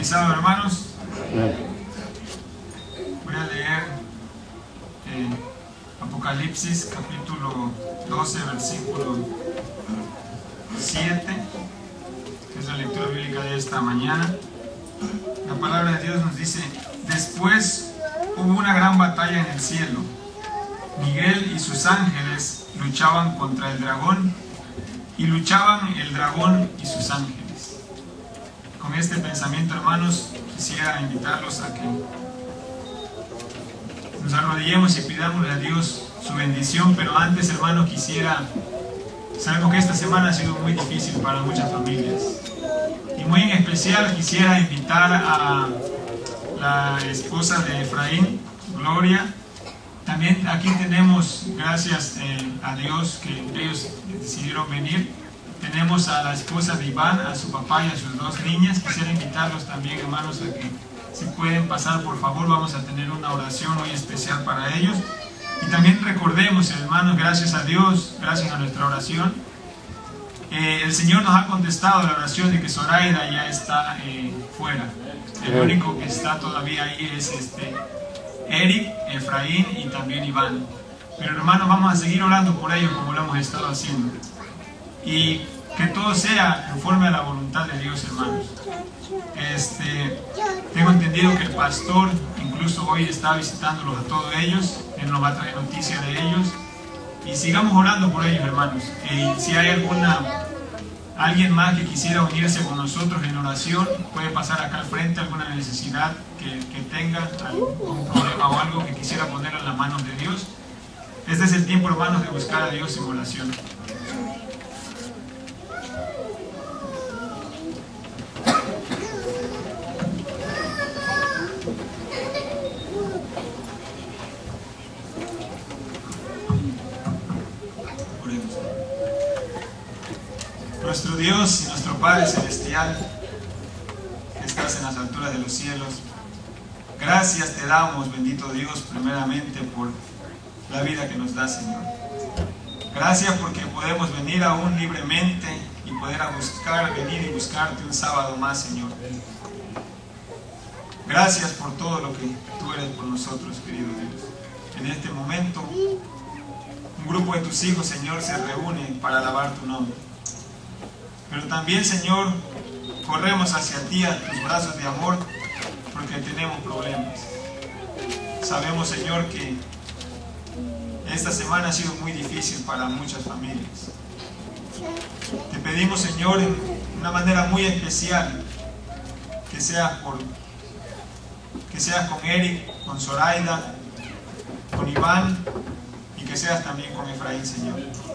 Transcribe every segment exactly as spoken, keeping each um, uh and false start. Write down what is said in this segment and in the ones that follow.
Bautizado, hermanos. Voy a leer eh, Apocalipsis capítulo doce, versículo siete, que es la lectura bíblica de esta mañana. La palabra de Dios nos dice: después hubo una gran batalla en el cielo. Miguel y sus ángeles luchaban contra el dragón, y luchaban el dragón y sus ángeles. Con este pensamiento, hermanos, quisiera invitarlos a que nos arrodillemos y pidamos a Dios su bendición. Pero antes, hermanos, quisiera... Sabemos que esta semana ha sido muy difícil para muchas familias, y muy en especial quisiera invitar a la esposa de Efraín, Gloria. También aquí tenemos, gracias eh, a Dios que ellos decidieron venir, tenemos a la esposa de Iván, a su papá y a sus dos niñas. Quisiera invitarlos también, hermanos, a que si pueden pasar, por favor. Vamos a tener una oración muy especial para ellos. Y también recordemos, hermanos, gracias a Dios, gracias a nuestra oración, eh, el Señor nos ha contestado la oración de que Zoraida ya está eh, fuera. El único que está todavía ahí es este Eric, Efraín y también Iván. Pero, hermanos, vamos a seguir orando por ellos como lo hemos estado haciendo, y que todo sea conforme a la voluntad de Dios, hermanos. Este, tengo entendido que el pastor incluso hoy está visitándolos a todos ellos. Él nos va a traer noticia de ellos, y sigamos orando por ellos, hermanos. Y si hay alguna alguien más que quisiera unirse con nosotros en oración, puede pasar acá al frente. Alguna necesidad que, que tenga, algún problema o algo que quisiera poner en las manos de Dios. Este es el tiempo, hermanos, de buscar a Dios en oración. Nuestro Dios y nuestro Padre Celestial, que estás en las alturas de los cielos, gracias te damos, bendito Dios, primeramente por la vida que nos das, Señor. Gracias porque podemos venir aún libremente y poder a buscar, venir y buscarte un sábado más, Señor. Gracias por todo lo que tú eres por nosotros, querido Dios. En este momento, un grupo de tus hijos, Señor, se reúne para alabar tu nombre. Pero también, Señor, corremos hacia ti, a tus brazos de amor, porque tenemos problemas. Sabemos, Señor, que esta semana ha sido muy difícil para muchas familias. Te pedimos, Señor, en una manera muy especial, que seas, por, que seas con Eric, con Zoraida, con Iván, y que seas también con Efraín, Señor.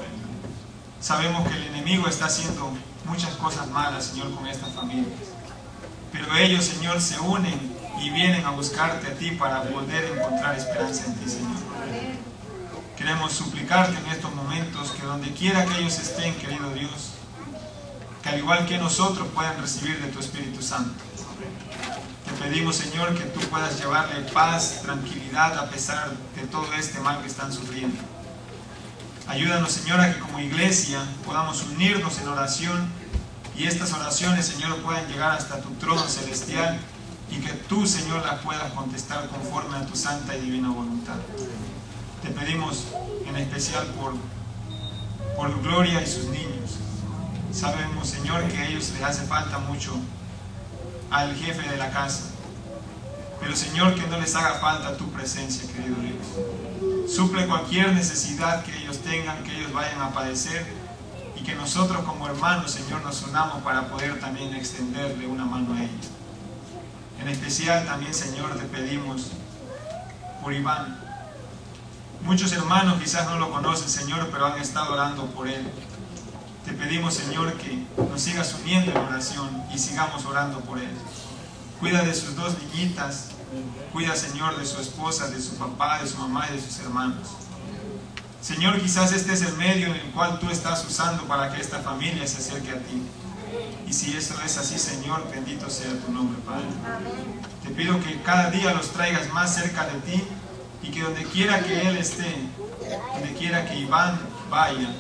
Sabemos que el enemigo está haciendo muchas cosas malas, Señor, con estas familias, pero ellos, Señor, se unen y vienen a buscarte a ti para poder encontrar esperanza en ti, Señor. Queremos suplicarte en estos momentos que donde quiera que ellos estén, querido Dios, que al igual que nosotros puedan recibir de tu Espíritu Santo. Te pedimos, Señor, que tú puedas llevarle paz, tranquilidad a pesar de todo este mal que están sufriendo. Ayúdanos, Señor, a que como iglesia podamos unirnos en oración, y estas oraciones, Señor, puedan llegar hasta tu trono celestial, y que tú, Señor, las puedas contestar conforme a tu santa y divina voluntad. Te pedimos en especial por, por Gloria y sus niños. Sabemos, Señor, que a ellos les hace falta mucho al jefe de la casa, pero, Señor, que no les haga falta tu presencia, querido Dios. Suple cualquier necesidad que ellos tengan, que ellos vayan a padecer, y que nosotros como hermanos, Señor, nos unamos para poder también extenderle una mano a ellos. En especial también, Señor, te pedimos por Iván. Muchos hermanos quizás no lo conocen, Señor, pero han estado orando por él. Te pedimos, Señor, que nos sigas uniendo en oración y sigamos orando por él. Cuida de sus dos niñitas. Cuida, Señor, de su esposa, de su papá, de su mamá y de sus hermanos. Señor, quizás este es el medio en el cual tú estás usando para que esta familia se acerque a ti. Y si eso es así, Señor, bendito sea tu nombre, Padre. Te pido que cada día los traigas más cerca de ti, y que donde quiera que él esté, donde quiera que Iván vaya,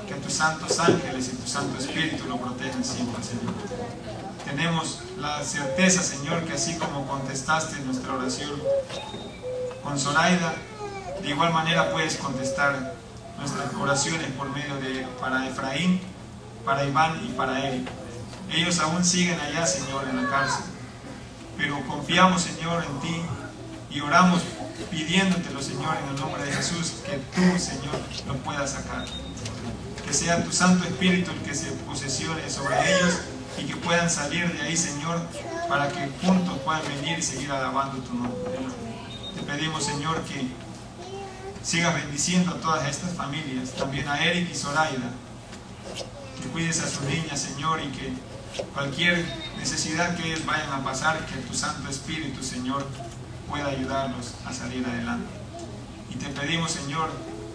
que tus santos ángeles y tu Santo Espíritu lo protejan siempre, Señor. Tenemos la certeza, Señor, que así como contestaste nuestra oración con Zoraida, de igual manera puedes contestar nuestras oraciones por medio de, para Efraín, para Iván y para Eric. Ellos aún siguen allá, Señor, en la cárcel, pero confiamos, Señor, en ti y oramos pidiéndotelo, Señor, en el nombre de Jesús, que tú, Señor, lo puedas sacar. Que sea tu Santo Espíritu el que se posesione sobre ellos y que puedan salir de ahí, Señor, para que juntos puedan venir y seguir alabando tu nombre. Te pedimos, Señor, que sigas bendiciendo a todas estas familias, también a Eric y Zoraida, que cuides a sus niñas, Señor, y que cualquier necesidad que ellos vayan a pasar, que tu Santo Espíritu, Señor, pueda ayudarlos a salir adelante. Y te pedimos, Señor,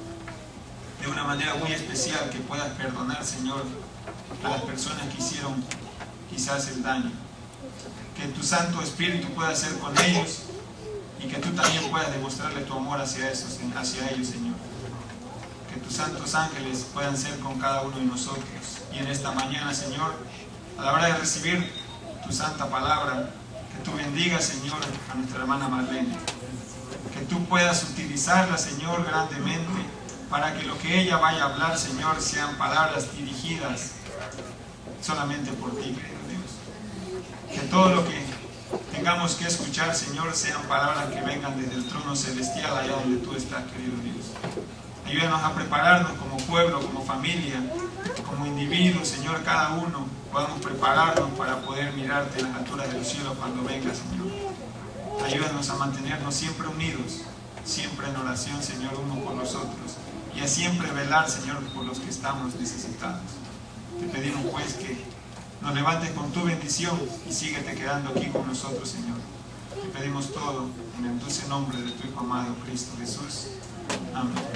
de una manera muy especial, que puedas perdonar, Señor, a las personas que hicieron quizás el daño. Que tu Santo Espíritu pueda ser con ellos y que tú también puedas demostrarle tu amor hacia, esos, hacia ellos, Señor. Que tus santos ángeles puedan ser con cada uno de nosotros. Y en esta mañana, Señor, a la hora de recibir tu santa palabra, que tú bendigas, Señor, a nuestra hermana Marlene. Que tú puedas utilizarla, Señor, grandemente, para que lo que ella vaya a hablar, Señor, sean palabras dirigidas solamente por ti, querido Dios. Que todo lo que tengamos que escuchar, Señor, sean palabras que vengan desde el trono celestial, allá donde tú estás, querido Dios. Ayúdanos a prepararnos como pueblo, como familia, como individuos, Señor, cada uno podamos prepararnos para poder mirarte en las alturas del cielo cuando venga, Señor. Ayúdanos a mantenernos siempre unidos, siempre en oración, Señor, uno por los otros, y a siempre velar, Señor, por los que estamos necesitados. Te pedimos, pues, que nos levantes con tu bendición y síguete quedando aquí con nosotros, Señor. Te pedimos todo en el dulce nombre de tu Hijo amado, Cristo Jesús. Amén.